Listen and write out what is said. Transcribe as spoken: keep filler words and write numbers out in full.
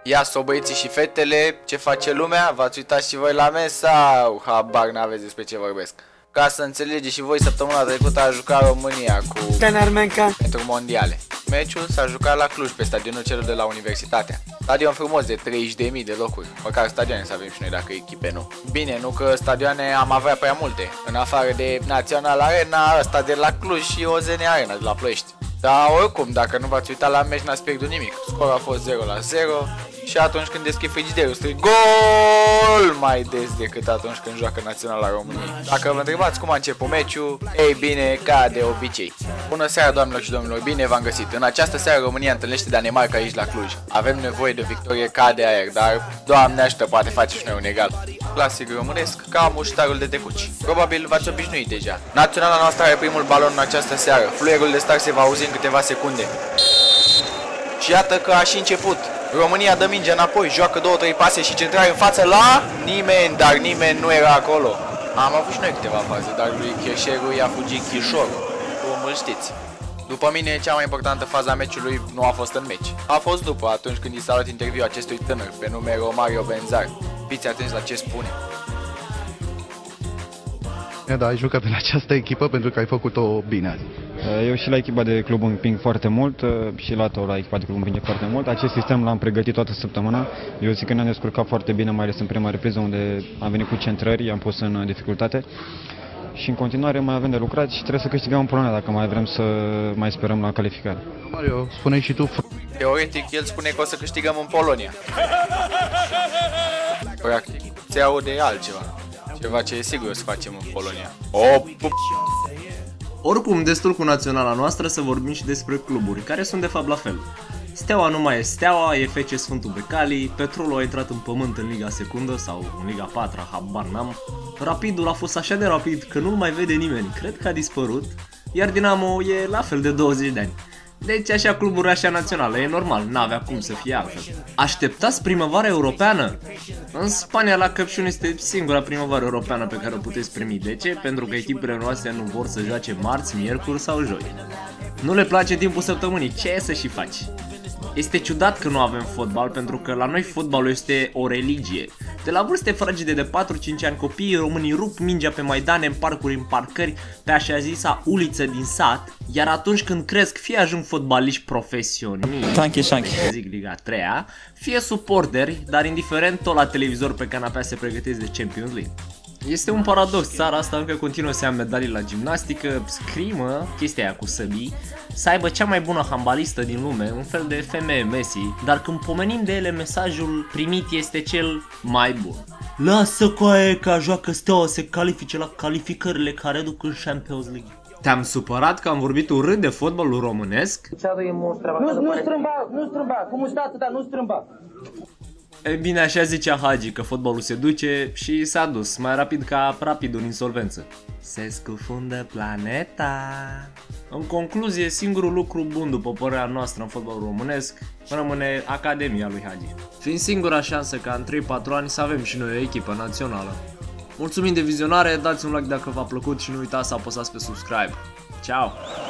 Ia-s-o băieții și fetele, ce face lumea? V-ați uitat și voi la mers sau habar n-aveți despre ce vorbesc? Ca să înțelegeți și voi, săptămâna trecută a jucat România cu pentru mondiale. Meciul s-a jucat la Cluj, pe stadionul celor de la Universitatea. Stadion frumos de treizeci de mii de locuri. Măcar stadioane să avem și noi dacă echipe nu. Bine, nu că stadioane am avea prea multe. În afară de Național Arena, ăsta de la Cluj și O Z N Arena de la Ploiești. Dar oricum, dacă nu v-ați uitat la meci, n-ați pierdut nimic. Scorul a fost zero la zero. Și atunci când deschid frigiderul, strig gol mai des decât atunci când joacă Naționala României. Dacă vă întrebați cum a început meciul, ei bine, ca de obicei. Bună seara, doamnelor și domnilor, bine v-am găsit. În această seară România întâlnește Danemarca aici la Cluj. Avem nevoie de o victorie ca de aer, dar Doamne ajută, poate face și noi un egal. Clasic românesc, ca muștarul de tecuci. Probabil v-ați obișnuit deja. Naționala noastră are primul balon în această seară. Fluierul de start se va auzi în câteva secunde. Și iată că a și început. România dă mingea înapoi, joacă două trei pase și centrare în față la nimeni, dar nimeni nu era acolo. Am avut și noi câteva faze, dar lui Cheșeru i-a fugit chișorul, cum îl știți. După mine, cea mai importantă fază a meciului nu a fost în meci. A fost după, atunci când i s-a luat interviu acestui tânăr, pe nume Romario Benzar. Fiți atenți la ce spune. Da, ai jucat în această echipă pentru că ai făcut-o bine azi. Eu și la echipa de club împing foarte mult și la tot la echipa de club împing foarte mult. Acest sistem l-am pregătit toată săptămâna. Eu zic că ne-am descurcat foarte bine, mai ales în prima repriză unde am venit cu centrări, i-am pus în dificultate. Și în continuare mai avem de lucrat și trebuie să câștigăm în Polonia dacă mai vrem să mai sperăm la calificare. Mario, spune și tu. Teoretic, el spune că o să câștigăm în Polonia. Practic, se aude altceva. Ceva ce e sigur să facem în Polonia. Oh, Oricum, destul cu naționala noastră să vorbim și despre cluburi, care sunt de fapt la fel. Steaua nu mai e Steaua, e F C Sfântul Becali, Petrolul a intrat în pământ în Liga Secundă sau în Liga patru, habar n-am. Rapidul a fost așa de rapid că nu-l mai vede nimeni, cred că a dispărut, iar Dinamo e la fel de douăzeci de ani. Deci așa cluburi, așa naționale, e normal, n-avea cum să fie altfel. Așteptați primăvara europeană? În Spania la Căpșuni este singura primăvară europeană pe care o puteți primi. De ce? Pentru că echipele noastre nu vor să joace marți, miercuri sau joi. Nu le place timpul săptămânii, ce să și faci? Este ciudat că nu avem fotbal, pentru că la noi fotbalul este o religie. De la vârste fragede de patru cinci ani, copiii românii rup mingea pe maidane, în parcuri, în parcări, pe așa zisa uliță din sat, iar atunci când cresc, fie ajung fotbaliști profesioniști, zic Liga a treia, fie suporteri, dar indiferent tot la televizor pe canapea se pregătesc de Champions League. Este un paradox, țara asta încă continuă să ia medalii la gimnastică, scrimă, chestia aia cu săbii, să aibă cea mai bună handbalistă din lume, un fel de femeie Messi, dar când pomenim de ele, mesajul primit este cel mai bun. Lasă coaie că joacă Steaua se califice la calificările care duc în Champions League. Te-am supărat că am vorbit urât de fotbalul românesc? Nu, nu strâmba, nu strâmba, cum stă atâta, nu strâmba. E bine, așa zicea Hagi, că fotbalul se duce și s-a dus, mai rapid ca rapidul în insolvență. Se scufundă planeta. În concluzie, singurul lucru bun după părerea noastră în fotbalul românesc rămâne Academia lui Hagi. Fiind singura șansă ca în trei patru ani să avem și noi o echipă națională. Mulțumim de vizionare, dați un like dacă v-a plăcut și nu uitați să apăsați pe subscribe. Ciao!